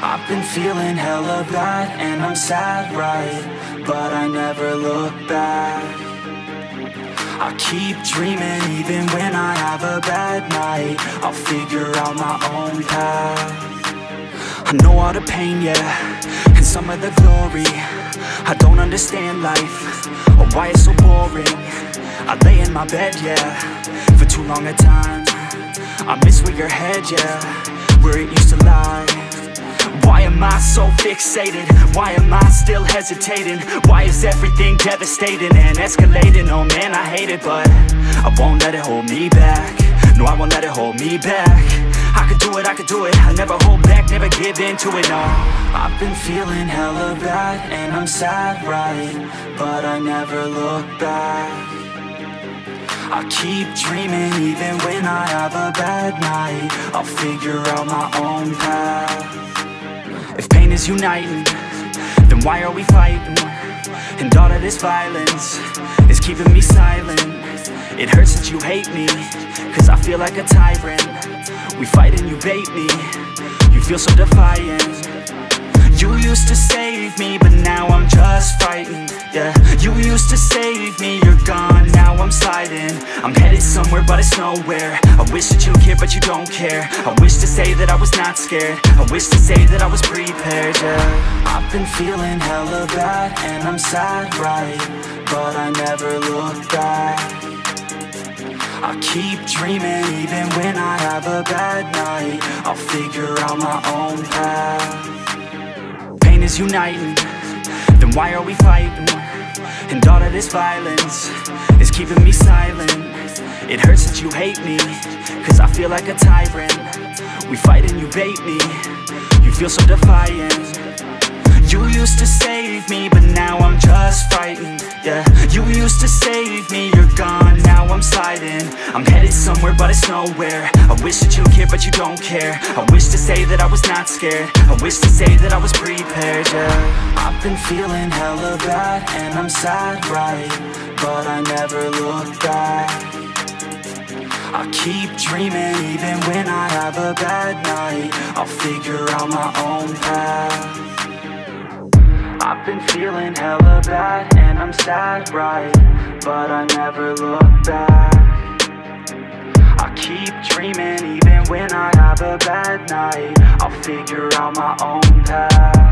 I've been feeling hella bad and I'm sad, right? But I never look back. I keep dreaming even when I have a bad night. I'll figure out my own path. I know all the pain, yeah, and some of the glory. I don't understand life, or why it's so boring. I lay in my bed, yeah, for too long a time. I miss where your head, yeah, where it used to lie. Why am I so fixated? Why am I still hesitating? Why is everything devastating and escalating? Oh man, I hate it, but I won't let it hold me back. No, I won't let it hold me back. I could do it, I never hold back, never give in to it, no. I've been feeling hella bad and I'm sad, right? But I never look back. I keep dreaming even when I have a bad night. I'll figure out my own path. If pain is uniting, then why are we fighting? And all of this violence is keeping me silent. It hurts that you hate me, cause I feel like a tyrant. We fight and you bait me, you feel so defiant. You used to save me, but now I'm just fighting, yeah. You used to save me, you're gone, now I'm sliding. I'm headed somewhere, but it's nowhere. I wish that you cared, but you don't care. I wish to say that I was not scared. I wish to say that I was prepared, yeah. I've been feeling hella bad, and I'm sad, right? But I never look back. I keep dreaming even when I have a bad night. I'll figure out my own path. Pain is uniting, then why are we fighting? And all of this violence is keeping me silent. It hurts that you hate me, cause I feel like a tyrant. We fight and you bait me, you feel so defiant. You used to save me, but now I'm just fighting, yeah. You used to save me, you're gone, now I'm sliding. I'm headed somewhere, but it's nowhere. I wish that you cared, but you don't care. I wish to say that I was not scared. I wish to say that I was prepared, yeah. I've been feeling hella bad, and I'm sad, right? But I never look back. I keep dreaming even when I have a bad night. I'll figure out my own path. I've been feeling hella bad and I'm sad, right? But I never look back. I keep dreaming even when I have a bad night. I'll figure out my own path.